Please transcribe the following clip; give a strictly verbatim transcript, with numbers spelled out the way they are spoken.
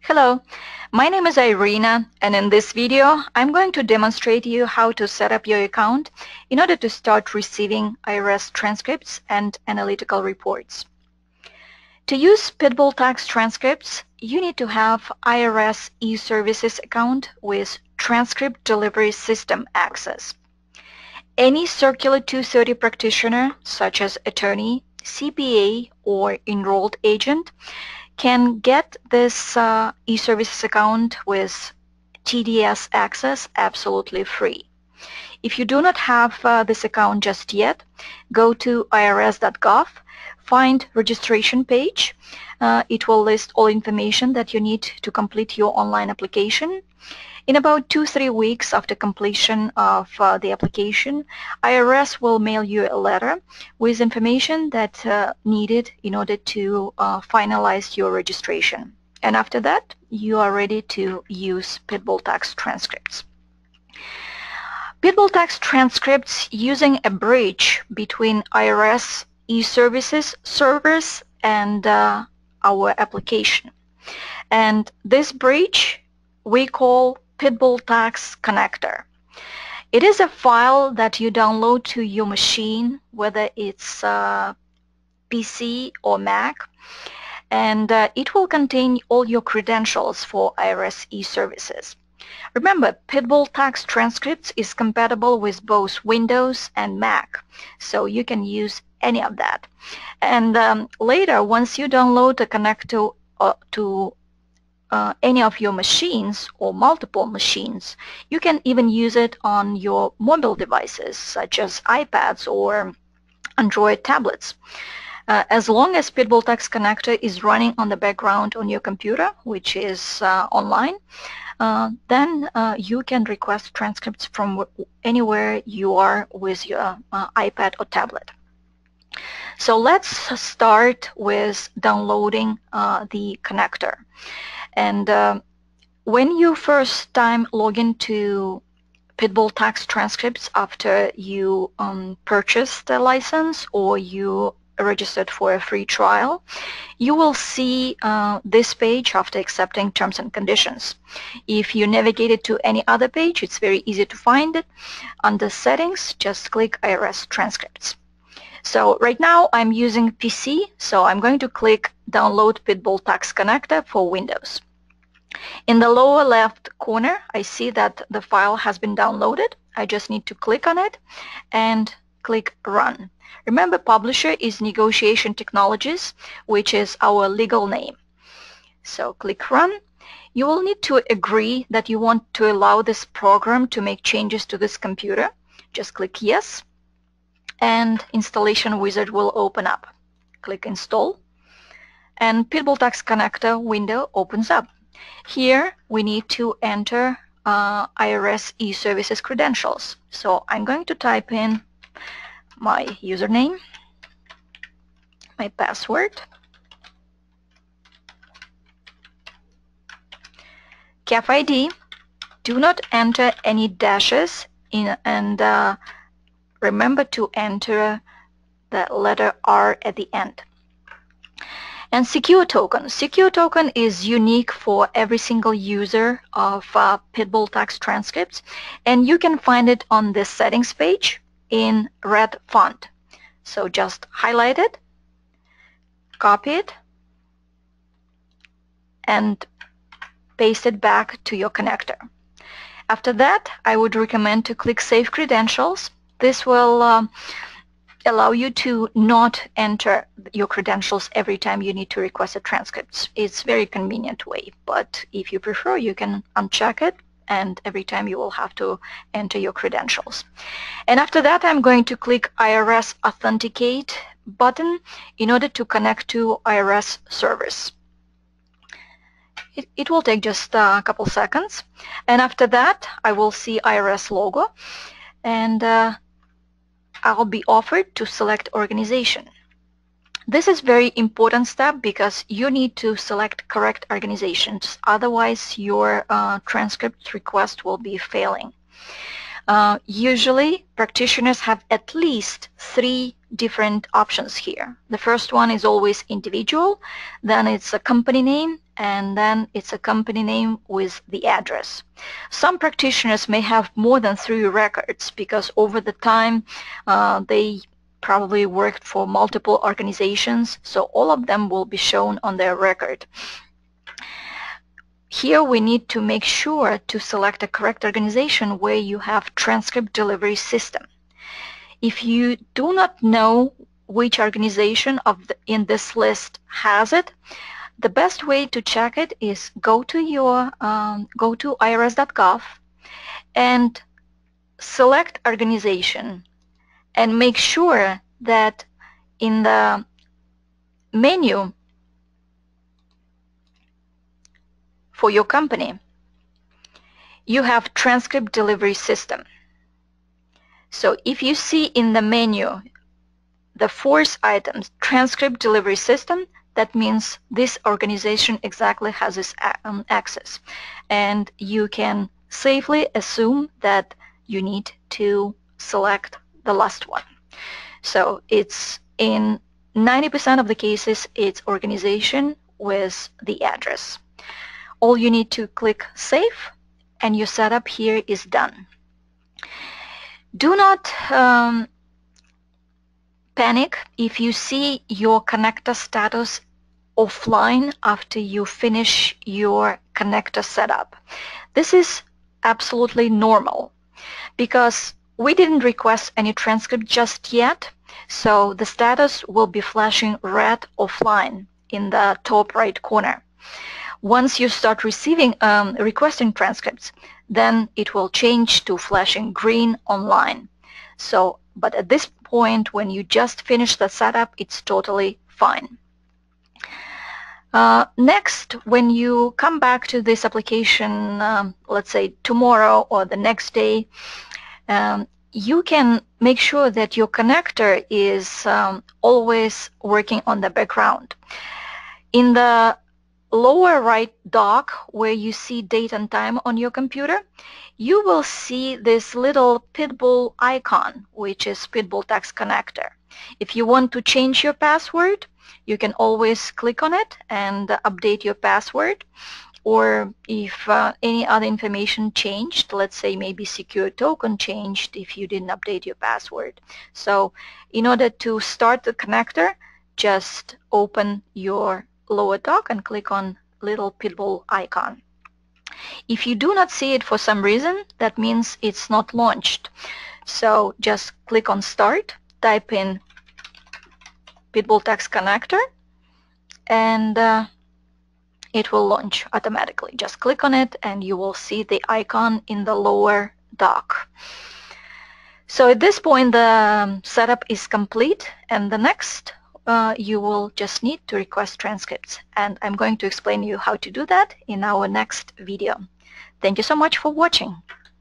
Hello, my name is Irina, and in this video I'm going to demonstrate you how to set up your account in order to start receiving I R S transcripts and analytical reports. To use PitBullTax Transcripts, you need to have Irs Eservices Account with Transcript Delivery System access. Any Circular two thirty practitioner, such as attorney, C P A, or enrolled agent, can get this uh, eServices account with T D S access absolutely free. If you do not have uh, this account just yet, go to I R S dot gov, find registration page. Uh, it will list all information that you need to complete your online application. In about two, three weeks after completion of uh, the application, I R S will mail you a letter with information that uh, needed in order to uh, finalize your registration. And after that, you are ready to use PitBullTax Transcripts. PitBullTax Transcripts using a bridge between Irs Eservices service and uh, our application. And this bridge we call PitBullTax Connector. It is a file that you download to your machine, whether it's uh, P C or Mac, and uh, it will contain all your credentials for Irs Eservices. Remember, PitBullTax Transcripts is compatible with both Windows and Mac, so you can use any of that. And um, later, once you download the connector uh, to Uh, any of your machines or multiple machines, you can even use it on your mobile devices such as iPads or Android tablets. Uh, as long as PitBullTax Connector is running on the background on your computer, which is uh, online, uh, then uh, you can request transcripts from anywhere you are with your uh, iPad or tablet. So let's start with downloading uh, the connector. And uh, when you first time log into PitBullTax Transcripts after you um, purchased the license or you registered for a free trial, you will see uh, this page after accepting terms and conditions. If you navigated to any other page, it's very easy to find it. Under Settings, just click I R S Transcripts. So right now I'm using P C, so I'm going to click Download PitBullTax Connector for Windows. In the lower left corner, I see that the file has been downloaded. I just need to click on it and click Run. Remember, publisher is Negotiation Technologies, which is our legal name. So click Run. You will need to agree that you want to allow this program to make changes to this computer. Just click Yes, and Installation Wizard will open up. Click Install, and PitBullTax Connector window opens up. Here we need to enter uh, Irs Eservices Credentials. So I'm going to type in my username, my password, C A F I D. Do not enter any dashes in, and uh, remember to enter the letter R at the end. And secure token. Secure token is unique for every single user of uh, PitBullTax Transcripts, and you can find it on the settings page in red font. So just highlight it, copy it, and paste it back to your connector. After that, I would recommend to click Save Credentials. This will um, allow you to not enter your credentials every time you need to request a transcript. It's a very convenient way, but if you prefer, you can uncheck it, and every time you will have to enter your credentials. And after that, I'm going to click I R S Authenticate button in order to connect to Irs service. It, it will take just a couple seconds, and after that, I will see I R S logo, and uh, I'll be offered to select organization. This is very important step because you need to select correct organizations, otherwise your uh, transcript request will be failing. Uh, usually practitioners have at least three different options here. The first one is always individual, then it's a company name, and then it's a company name with the address. Some practitioners may have more than three records because over the time uh, they probably worked for multiple organizations, so all of them will be shown on their record. Here we need to make sure to select a correct organization where you have transcript delivery system. If you do not know which organization of the, in this list has it, the best way to check it is go to your um, go to I R S dot gov and select organization and make sure that in the menu for your company you have transcript delivery system. So if you see in the menu the fourth item, transcript delivery system, that means this organization exactly has this um, access, and you can safely assume that you need to select the last one. So it's in ninety percent of the cases it's organization with the address. All you need to click Save and your setup here is done. Do not um, panic if you see your connector status offline after you finish your connector setup. This is absolutely normal because we didn't request any transcript just yet, so the status will be flashing red offline in the top right corner. Once you start receiving um, requesting transcripts, then it will change to flashing green online. So, but at this point, when you just finish the setup, it's totally fine. Uh, next, when you come back to this application, um, let's say tomorrow or the next day, um, you can make sure that your connector is um, always working on the background. In the lower right dock where you see date and time on your computer, you will see this little PitBull icon, which is PitBullTax Connector. If you want to change your password, you can always click on it and update your password. Or if uh, any other information changed, let's say maybe secure token changed if you didn't update your password. So in order to start the connector, just open your lower dock and click on little PitBull icon. If you do not see it for some reason, that means it's not launched. So just click on Start, type in PitBullTax Connector, and uh, it will launch automatically. Just click on it and you will see the icon in the lower dock. So at this point the setup is complete, and the next uh, you will just need to request transcripts, and I'm going to explain you how to do that in our next video. Thank you so much for watching.